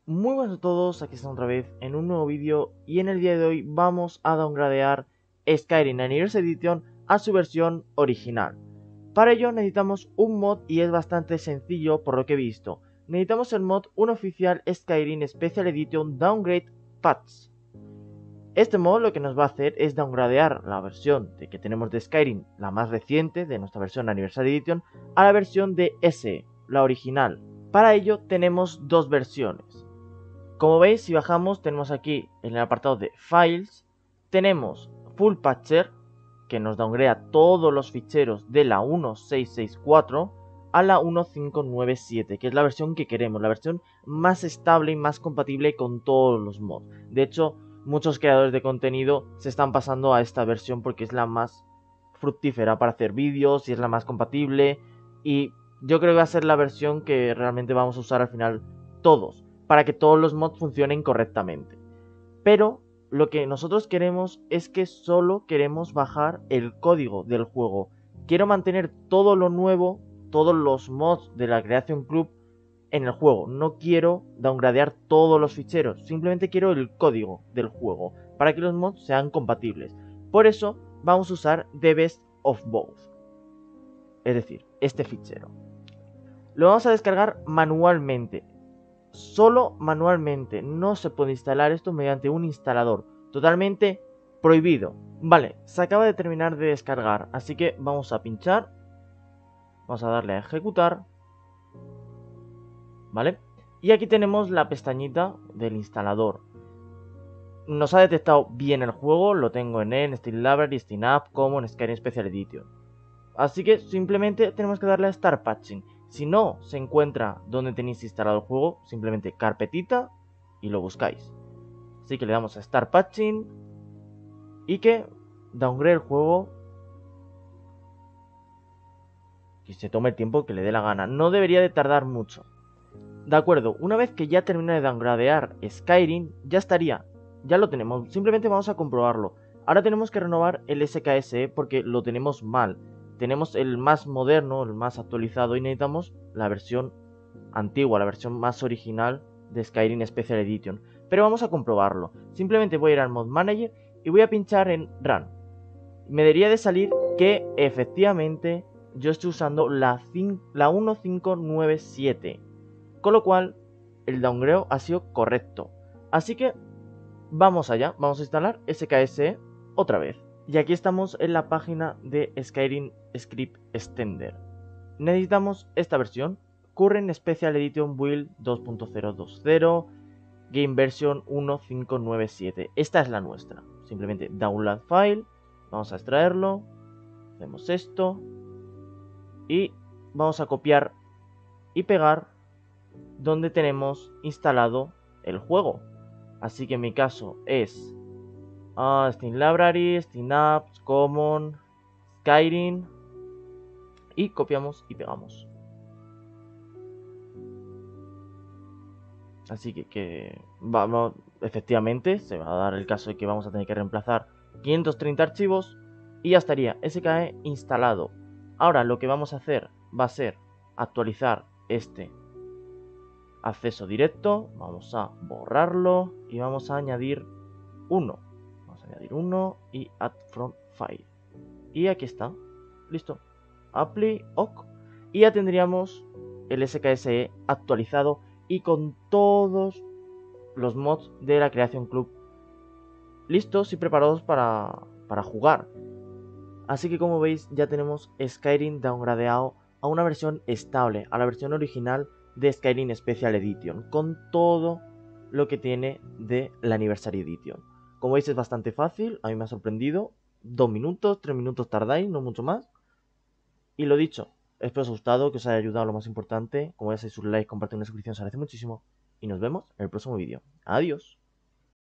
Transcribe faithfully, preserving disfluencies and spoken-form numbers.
Muy buenas a todos, aquí estamos otra vez en un nuevo vídeo y en el día de hoy vamos a downgradear Skyrim Anniversary Edition a su versión original. Para ello necesitamos un mod y es bastante sencillo por lo que he visto. Necesitamos el mod Unoficial Skyrim Special Edition Downgrade Patch. Este mod lo que nos va a hacer es downgradear la versión de que tenemos de Skyrim, la más reciente de nuestra versión Anniversary Edition, a la versión de S E, la original. Para ello tenemos dos versiones. Como veis, si bajamos, tenemos aquí en el apartado de Files, tenemos Full Patcher, que nos downgradea todos los ficheros de la uno punto seis punto seis punto cuatro a la uno punto cinco punto nueve punto siete, que es la versión que queremos, la versión más estable y más compatible con todos los mods. De hecho, muchos creadores de contenido se están pasando a esta versión porque es la más fructífera para hacer vídeos y es la más compatible. Y yo creo que va a ser la versión que realmente vamos a usar al final todos, para que todos los mods funcionen correctamente. Pero lo que nosotros queremos es que solo queremos bajar el código del juego. Quiero mantener todo lo nuevo, todos los mods de la Creation Club en el juego. No quiero downgradear todos los ficheros, simplemente quiero el código del juego para que los mods sean compatibles. Por eso vamos a usar The Best of Both, es decir, este fichero. Lo vamos a descargar manualmente. Solo manualmente, no se puede instalar esto mediante un instalador, totalmente prohibido. Vale, se acaba de terminar de descargar, así que vamos a pinchar, vamos a darle a ejecutar, vale, y aquí tenemos la pestañita del instalador. Nos ha detectado bien el juego, lo tengo en en Steam Library, Steam App, como en Skyrim Special Edition. Así que simplemente tenemos que darle a Start Patching. Si no se encuentra donde tenéis instalado el juego, simplemente carpetita y lo buscáis. Así que le damos a Start Patching y que downgrade el juego, que se tome el tiempo que le dé la gana. No debería de tardar mucho. De acuerdo, una vez que ya termine de downgradear Skyrim, ya estaría. Ya lo tenemos, simplemente vamos a comprobarlo. Ahora tenemos que renovar el S K S E porque lo tenemos mal. Tenemos el más moderno, el más actualizado y necesitamos la versión antigua, la versión más original de Skyrim Special Edition. Pero vamos a comprobarlo. Simplemente voy a ir al Mod Manager y voy a pinchar en Run. Me debería de salir que efectivamente yo estoy usando la, la uno punto cinco punto nueve punto siete. Con lo cual el downgrade ha sido correcto. Así que vamos allá, vamos a instalar S K S E otra vez. Y aquí estamos en la página de Skyrim Script Extender. Necesitamos esta versión, Current Special Edition Build dos punto cero punto veinte, Game Version uno punto cinco punto nueve punto siete. Esta es la nuestra. Simplemente download file, vamos a extraerlo, hacemos esto y vamos a copiar y pegar donde tenemos instalado el juego. Así que en mi caso es uh, Steam Library, Steam Apps, Common, Skyrim, y copiamos y pegamos. Así que, que vamos, efectivamente se va a dar el caso de que vamos a tener que reemplazar quinientos treinta archivos y ya estaría S K E instalado. Ahora lo que vamos a hacer va a ser actualizar este acceso directo, vamos a borrarlo y vamos a añadir uno. Vamos a añadir uno y add from file. Y aquí está, listo. Apply, ok. Y ya tendríamos el S K S E actualizado y con todos los mods de la Creation Club listos y preparados para, para jugar. Así que como veis ya tenemos Skyrim downgradeado a una versión estable, a la versión original de Skyrim Special Edition, con todo lo que tiene de la Anniversary Edition. Como veis es bastante fácil, a mí me ha sorprendido, dos minutos, tres minutos tardáis, no mucho más. Y lo dicho, espero os haya gustado, que os haya ayudado lo más importante, como ya sabéis, sus likes, compartir una suscripción se agradece muchísimo, y nos vemos en el próximo vídeo. Adiós.